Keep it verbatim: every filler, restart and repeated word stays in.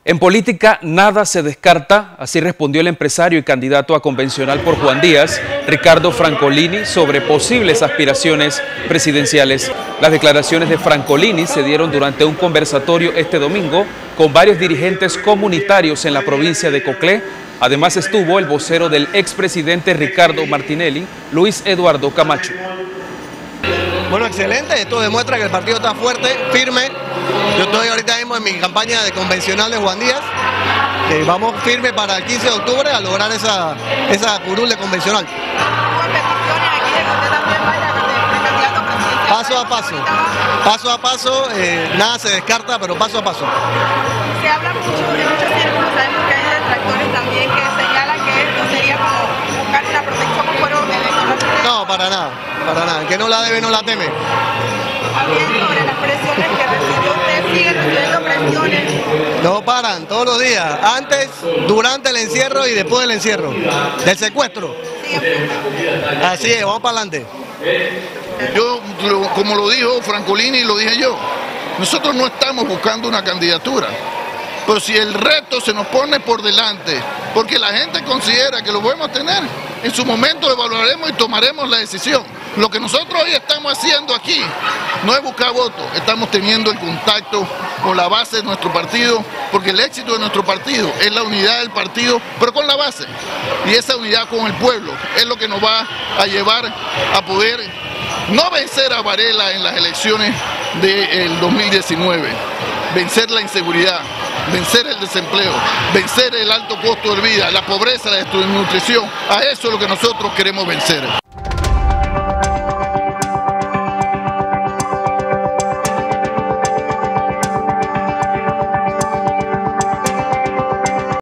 En política nada se descarta, así respondió el empresario y candidato a convencional por Juan Díaz, Ricardo Francolini, sobre posibles aspiraciones presidenciales. Las declaraciones de Francolini se dieron durante un conversatorio este domingo con varios dirigentes comunitarios en la provincia de Coclé. Además estuvo el vocero del expresidente Ricardo Martinelli, Luis Eduardo Camacho. Bueno, excelente, esto demuestra que el partido está fuerte, firme. Yo estoy ahorita mismo en mi campaña de convencional de Juan Díaz. Eh, vamos firme para el quince de octubre a lograr esa, esa curul de convencional. Paso a paso, paso a paso, eh, nada se descarta, pero paso a paso. Se habla mucho de muchos círculos, sabemos que hay detractores también que señalan que esto sería como buscar una protección por fuera electoral. No, para nada, para nada, el que no la debe no la teme. También sobre las presiones que recibió usted, sigue recibiendo presiones. No paran, todos los días, antes, durante el encierro y después del encierro, del secuestro. Así es, vamos para adelante. Yo, como lo dijo Francolini, lo dije yo, nosotros no estamos buscando una candidatura, pero si el reto se nos pone por delante, porque la gente considera que lo podemos tener, en su momento evaluaremos y tomaremos la decisión. Lo que nosotros hoy estamos haciendo aquí no es buscar votos, estamos teniendo el contacto con la base de nuestro partido, porque el éxito de nuestro partido es la unidad del partido, pero con la base, y esa unidad con el pueblo es lo que nos va a llevar a poder no vencer a Varela en las elecciones del dos mil diecinueve, vencer la inseguridad, vencer el desempleo, vencer el alto costo de vida, la pobreza, la desnutrición. A eso es lo que nosotros queremos vencer.